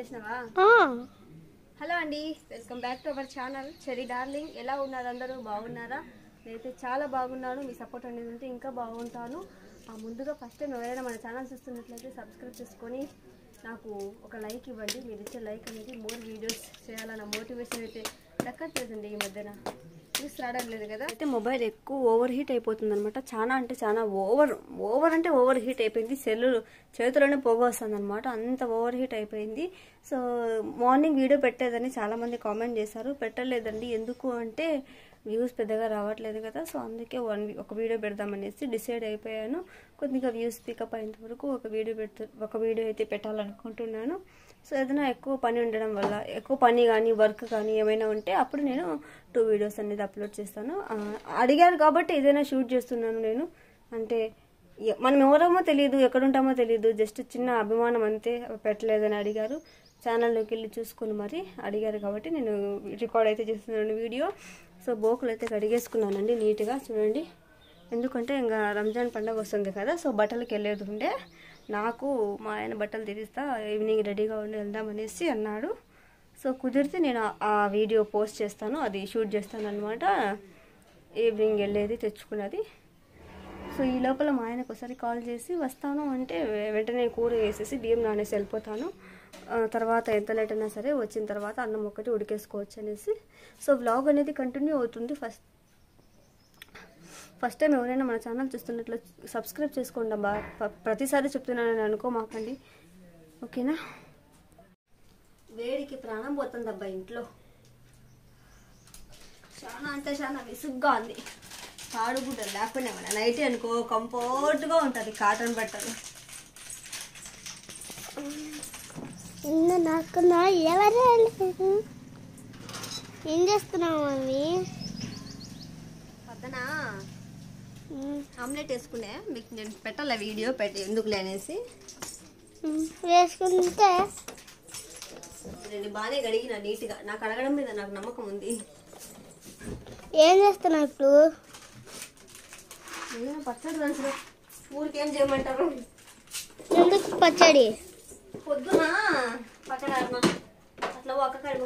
చేసినావా? హలో అండి, welcome back to our channel cherry darling. ఎలా ఉన్నారు అందరూ? బాగున్నారా? నేనైతే చాలా బాగున్నాను. మీ సపోర్ట్ అనేది ఉంటే ఇంకా బాగుంటాను. ముందుగా ఫస్ట్ టైం ఎవరైనా మన ఛానల్ చూస్తున్నట్లయితే సబ్స్క్రైబ్ చేసుకొని నాకు ఒక లైక్ ఇవ్వండి. మీరు ఇచ్చే లైక్ అనేది మోర్ వీడియోస్ చేయాలన్న మోటివేషన్ అయితే దక్కట్లేదండి. ఈ మధ్యన న్యూస్ రావట్లేదు కదా. అయితే మొబైల్ ఎక్కువ ఓవర్ హీట్ అయిపోతుంది అనమాట. చాలా అంటే చాలా ఓవర్ హీట్ అయిపోయింది. చేతిలోనే పొగ వస్తుంది అనమాట. అంత ఓవర్ హీట్ అయిపోయింది. సో మార్నింగ్ వీడియో పెట్టేదని చాలామంది కామెంట్ చేశారు. పెట్టలేదండి. ఎందుకు అంటే వ్యూస్ పెద్దగా రావట్లేదు కదా. సో అందుకే ఒక వీడియో పెడదామనేసి డిసైడ్ అయిపోయాను. కొద్దిగా వ్యూస్ పికప్ అయినంత వరకు ఒక వీడియో అయితే పెట్టాలనుకుంటున్నాను. సో ఏదైనా ఎక్కువ పని ఉండడం వల్ల, ఎక్కువ పని కానీ వర్క్ కానీ ఏమైనా ఉంటే అప్పుడు నేను 2 వీడియోస్ అనేది అప్లోడ్ చేస్తాను. అడిగారు కాబట్టి ఏదైనా షూట్ చేస్తున్నాను నేను. అంటే మనం ఎవరమో తెలియదు, ఎక్కడుంటామో తెలియదు, జస్ట్ చిన్న అభిమానం అంతే. పెట్టలేదని అడిగారు. ఛానల్లోకి వెళ్ళి చూసుకుని మరి అడిగారు కాబట్టి నేను రికార్డ్ అయితే చేస్తున్నాను వీడియో. సో బోకులు అయితే కడిగేసుకున్నానండి నీట్గా. చూడండి, ఎందుకంటే ఇంకా రంజాన్ పండుగ వస్తుంది కదా. సో బట్టలకి వెళ్ళేది ఉండే. నాకు మా ఆయన బట్టలు తీరిస్తా, ఈవినింగ్ రెడీగా ఉండి వెళ్దామనేసి అన్నాడు. సో కుదిరితే నేను ఆ వీడియో పోస్ట్ చేస్తాను, అది షూట్ చేస్తాను అనమాట. ఈవినింగ్ వెళ్ళేది తెచ్చుకున్నది. సో ఈ లోపల మా ఆయనకు ఒకసారి కాల్ చేసి వస్తాను అంటే వెంటనే కూర వేసేసి బియ్యం నానేసి వెళ్ళిపోతాను. తర్వాత ఎంత లేట్ అయినా సరే వచ్చిన తర్వాత అన్నం ఒకటి ఉడికేసుకోవచ్చు అనేసి. సో వ్లాగ్ అనేది కంటిన్యూ అవుతుంది. ఫస్ట్ టైం ఎవరైనా మన ఛానల్ చూస్తున్నట్లు సబ్స్క్రైబ్ చేసుకోండి అబ్బా. ప్రతిసారి చెప్తున్నానని అనుకోమాకండి, ఓకేనా? వేడికి ప్రాణం పోతుంది అబ్బా ఇంట్లో. చాలా అంటే చాలా విసుగ్గా ఉంది. తాడుగుడ్డలు లేకుండా మన నైట్ అనుకో కంఫర్ట్గా ఉంటుంది కాటన్ బట్టలు. ఏం చేస్తున్నావు మమ్మీ? పక్కన ఆమ్లెట్ వేసుకునే మీకు నేను పెట్టాల వీడియో ఎందుకులే అనేసి వేసుకుంటే నేను బాగానే కడిగిన నీట్గా. నాకు అడగడం మీద నాకు నమ్మకం ఉంది. ఏం చేస్తున్నావు ఇప్పుడు? ఏదైనా పచ్చడి దంచులో ఊరికేం చేయమంటారు? ఎందుకు పచ్చడి? పొద్దున పక్కన అట్లా ఒక్క కడుగు.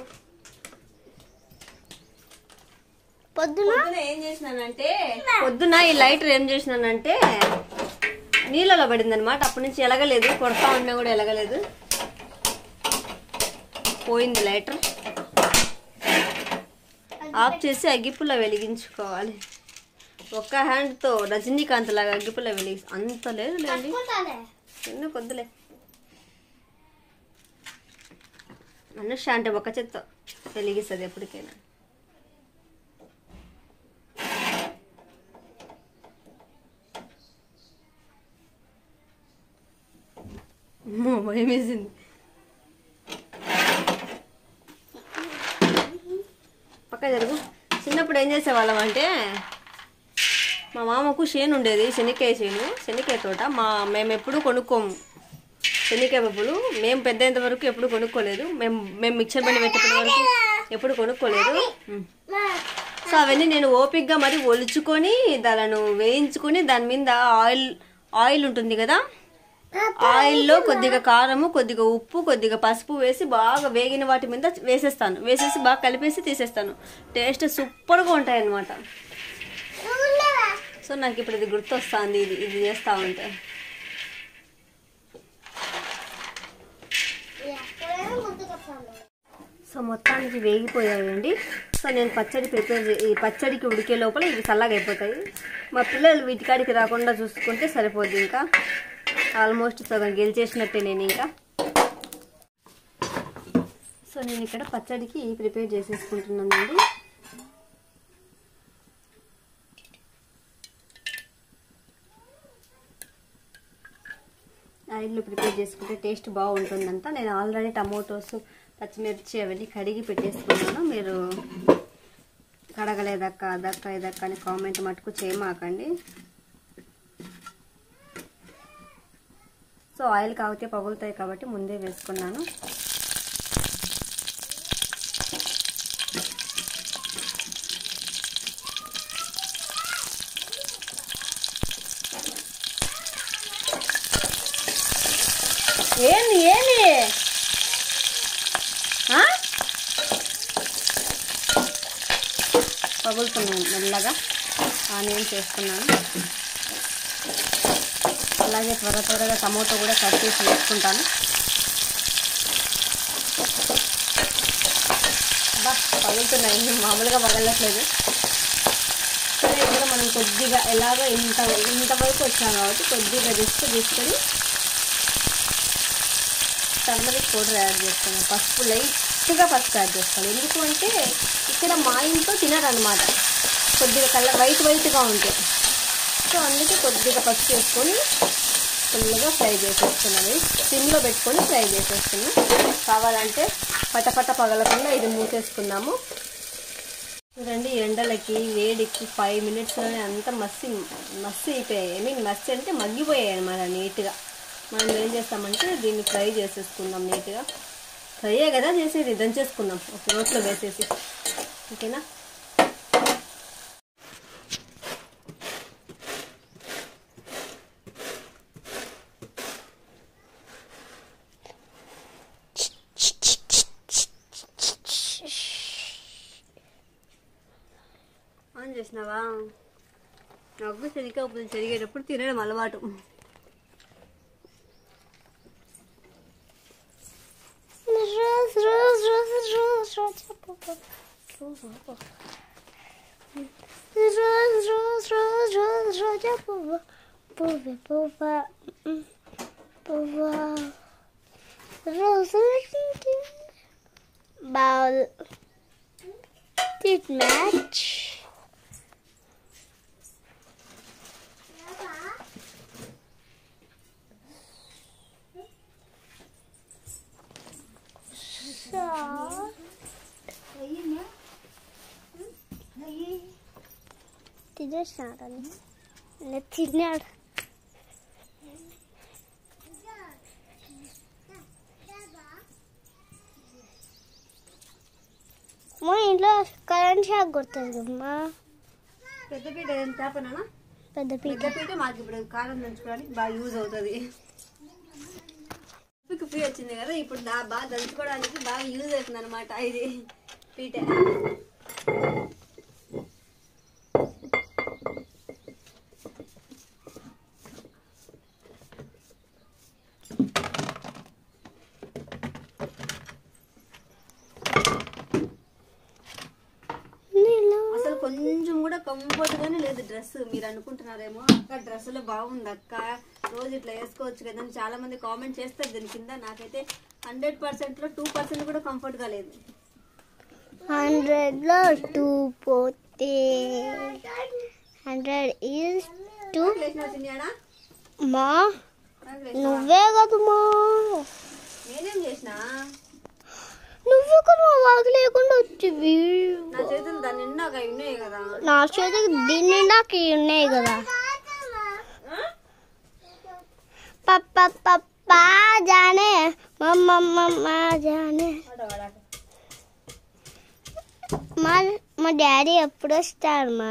పొద్దున ఏం చేసినానంటే, పొద్దున ఈ లైటర్ ఏం చేసినానంటే నీళ్ళలో పడింది అనమాట. అప్పటి నుంచి ఎలగలేదు, కొడతా ఉన్నా కూడా ఎలగలేదు. పోయింది లైటర్. ఆఫ్ చేసి అగ్గిపుల్ల వెలిగించుకోవాలి. ఒక్క హ్యాండ్తో రజనీకాంత్ లాగా అగ్గిపుల్ల అంత లేదు లేండి, ఎన్నో కొద్దులే. అనుష అంటే ఒక చేత్తో వెలిగిస్తుంది ఎప్పటికైనా. భయం వేసింది. పక్క జరుగు. చిన్నప్పుడు ఏం చేసేవాళ్ళం అంటే మా మామకు చేను ఉండేది, శనక్కాయ తోట. మేము ఎప్పుడు కొనుక్కోము శనక్కాయ పప్పులు. మేము పెద్ద వరకు ఎప్పుడు కొనుక్కోలేదు. మేము మిక్చర్ బండి పెట్టేప్పటి వరకు ఎప్పుడు కొనుక్కోలేదు. సో అవన్నీ నేను ఓపిక్గా మరి ఒలుచుకొని దాలను వేయించుకొని దాని మీద ఆయిల్ ఉంటుంది కదా, ఆయిల్లో కొద్దిగా కారము, కొద్దిగా ఉప్పు, కొద్దిగా పసుపు వేసి బాగా వేగిన వాటి మీద వేసేస్తాను. వేసేసి బాగా కలిపేసి తీసేస్తాను. టేస్ట్ సూపర్గా ఉంటాయి అన్నమాట. సో నాకు ఇప్పుడు ఇది గుర్తొస్తుంది, ఇది చేస్తూ ఉంటే. సో మొత్తానికి వేగిపోయాయండి. సో నేను ఈ పచ్చడికి ఉడికే లోపల ఇవి చల్లగా అయిపోతాయి. మా పిల్లలు వీటికాడికి రాకుండా చూసుకుంటే సరిపోద్ది. ఇంకా ఆల్మోస్ట్ సగం గెలిచేసినట్టే నేను ఇంకా. సో నేను ఇక్కడ పచ్చడికి ప్రిపేర్ చేసేసుకుంటున్నానండి. ఆయిల్లో ప్రిపేర్ చేసుకుంటే టేస్ట్ బాగుంటుందంట. నేను ఆల్రెడీ టమోటోస్, పచ్చిమిర్చి అవన్నీ కడిగి పెట్టేసుకున్నాను. మీరు కడగలేదక్క అదక్క ఇదక్క అని కామెంట్ మటుకు చేయమాకండి. సో ఆయిల్ కాగితే పగులుతాయి కాబట్టి ముందే వేసుకున్నాను. ఏంది పగులుతున్నాయి మెల్లగా. ఆనియన్స్ వేసుకున్నాను. అలాగే త్వరగా టమోటో కూడా కట్ చేసి వేసుకుంటాను. పగులుతున్నాయి, మామూలుగా పగలట్లేదు. సరే, ఇప్పుడు మనం కొద్దిగా ఎలాగో ఇంతవరకు వచ్చాం కాబట్టి కొద్దిగా జస్ట్ తీసుకొని టర్మరిక్ పౌడర్ యాడ్ చేస్తాను. లైట్గా పసుపు యాడ్ చేస్తాను. ఎందుకు అంటే ఇక్కడ మా ఇంట్లో తినరనమాట, కొద్దిగా కలర్ వైట్గా ఉంటాయి. సో అందుకే కొద్దిగా పసుపు వేసుకొని ఫుల్గా ఫ్రై చేసేస్తున్నాను. సిమ్లో పెట్టుకొని ఫ్రై చేసేస్తున్నాను. కావాలంటే పటపట పగలకుండా ఇది మూసేసుకుందాము. చూడండి, ఎండలకి వేడికి 5 మినిట్స్లోనే అంతా మస్సి అయిపోయాయి. మస్సి అంటే మగ్గిపోయాయి అన్నమాట నీట్గా. మనం ఏం చేస్తామంటే దీన్ని ఫ్రై చేసేసుకుందాం నీట్గా. ఫ్రైయే కదా చేసేది, దంచేసుకుందాం ఒక రోట్లో వేసేసి. ఓకేనా? ఆన్ చేసినావా? నాకు శనగకాయ చెరిగేటప్పుడు తినడం అలవాటు. Bowl. Did match. తినేసినాడు, తిన్నాడు. మా ఇంట్లో కరెంట్ షాక్ కొడుతుంది అమ్మా. పెద్దపీట చేపనా? పెద్దపీట మాకు ఇప్పుడు కారం దంచుకోవడానికి బాగా యూజ్ అవుతుంది. ఫ్రీ వచ్చింది కదా, ఇప్పుడు బాగా దంచుకోవడానికి బాగా యూజ్ అవుతుంది అనమాట ఇది పీట. అసలు కొంచెం కూడా కంఫర్ట్ గానే లేదు డ్రెస్. మీరు అనుకుంటున్నారేమో అక్క డ్రెస్సులో బాగుంది అక్క, రోజు ఇట్లా వేసుకోవచ్చు కదా అని చాలా మంది కామెంట్ చేస్తారు దీని కింద. నాకైతే 100%లో 2% కూడా కంఫర్ట్ గా లేదు. 100లో 2 పోతే 100 is 2. మా నువ్వే కదా మా, నేనేం చేసినా? నువ్వే కదా వాకి లేకుండా వచ్చివి. నా చేతులు దాని నిండాక ఉన్నాయి కదా. నా చేతులు దీని నిండాకి ఉన్నాయి కదా. పప్ప జానే మమ్మ జానే. మా డాడీ ఎప్పుడు వస్తారు మా?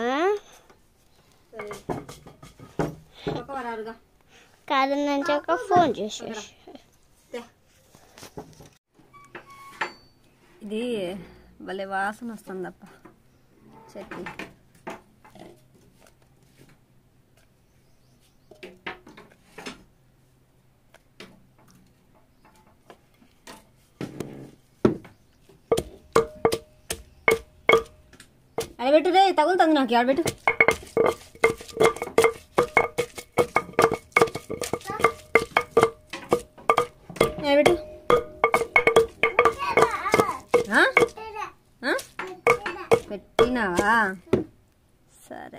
కాదు నుంచి ఒక ఫోన్ చేసేసి. ఇది భలే వాసన వస్తుందప్ప చట్నీ. అడబెట్టు రే, తగులుతుంది నాకు. అడబెట్టు. అడబెట్టు. పెట్టినావా? సరే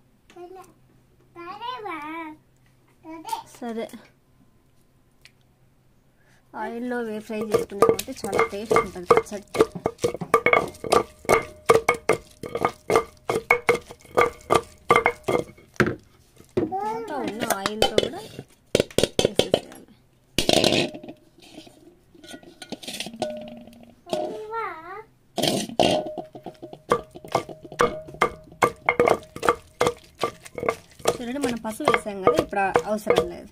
సరే. ఆయిల్లో ఫ్రై చేసుకున్నామంటే చాలా టేస్ట్ ఉంటుంది పచ్చడి. ఉన్న ఆయిల్తో కూడా వేసేసేయాలి. చూడండి, మనం పసుపు వేసాం కదా, ఇప్పుడు అవసరం లేదు.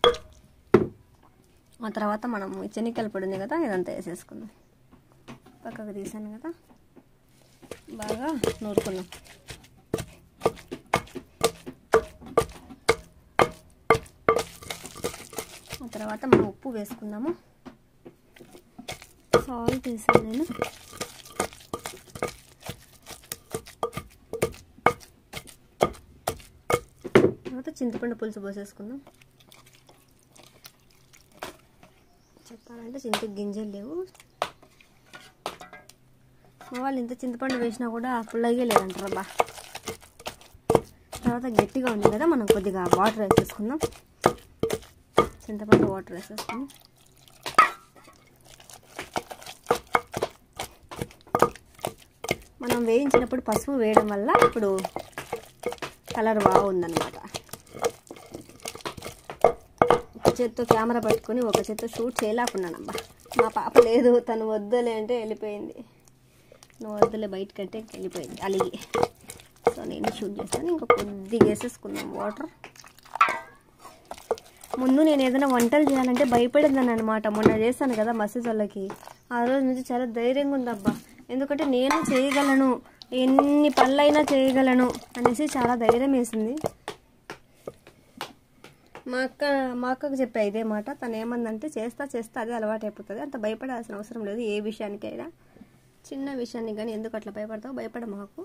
ఆ తర్వాత మనం చెనిక్కాయల పొడి ఉంది కదా, ఇదంతా వేసేసుకుందాం. పక్కకు తీసాను కదా, బాగా నూరుకున్నాం. తర్వాత మనం ఉప్పు వేసుకుందాము. సాల్ట్ వేసాను నేను. తర్వాత చింతపండు పులుసు పోసేసుకుందాం. చెప్పాలంటే చింతకు గింజలు లేవు. మా వాళ్ళు ఇంత చింతపండు వేసినా కూడా పుల్లగే లేదంటారు అబ్బా. తర్వాత గట్టిగా ఉంది కదా, మనం కొద్దిగా వాటర్ వేసేసుకుందాం. చింతపండు వాటర్ వేసేసుకుందాం. మనం వేయించినప్పుడు పసుపు వేయడం వల్ల ఇప్పుడు కలర్ బాగుందన్నమాట. ఒక చేత్తో కెమెరా పట్టుకొని ఒక చేత్తో షూట్ చేయలేకున్నానమ్మా. మా పాప లేదు, తను వద్దులే అంటే వెళ్ళిపోయింది. నువ్వు వద్దులే బయటకంటే వెళ్ళిపోయింది అలిగి. సో నేను షూట్ చేస్తాను. ఇంకా కొద్దిగా వేసేసుకుందాం వాటర్. ముందు నేను ఏదైనా వంటలు చేయాలంటే భయపడేదాన్ని అనమాట. మొన్న చేశాను కదా మసీద్ వాళ్ళకి, ఆ రోజు నుంచి చాలా ధైర్యంగా ఉందబ్బా. ఎందుకంటే నేను చేయగలను, ఎన్ని పనులైనా చేయగలను అనేసి చాలా ధైర్యం వేసింది. మా అక్కకు చెప్పా ఇదే మాట. తను ఏమందంటే చేస్తా అదే అలవాటు అయిపోతుంది, అంత భయపడాల్సిన అవసరం లేదు ఏ విషయానికైనా. చిన్న విషయానికి కానీ ఎందుకు అట్లా భయపడతావు, భయపడ మాకు.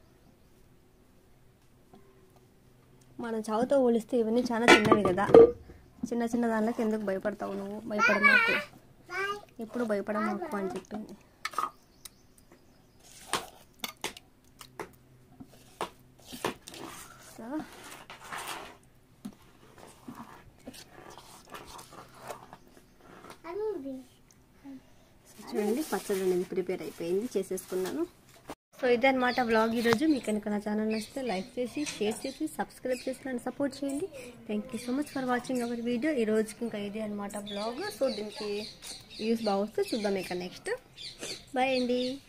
మనం చావుతో పోలిస్తే ఇవన్నీ చాలా చిన్నవి కదా. చిన్న దానిలోకి ఎందుకు భయపడతావు నువ్వు, భయపడ మాకు, ఎప్పుడు భయపడ మాకు అని చెప్పింది. చూడండి పచ్చడి అనేది ప్రిపేర్ అయిపోయింది, చేసేసుకున్నాను. సో ఇదే అనమాట వ్లాగ్ ఈరోజు. మీకు కనుక నా ఛానల్ నచ్చితే లైక్ చేసి, షేర్ చేసి, సబ్స్క్రైబ్ చేసి నన్ను సపోర్ట్ చేయండి. Thank you so much for watching our video. ఈ రోజుకి ఇంకా ఇదే అనమాట వ్లాగ్. సో దీనికి వ్యూస్ బాగా వస్తే చూద్దాం ఇక నెక్స్ట్. బాయ్ అండి.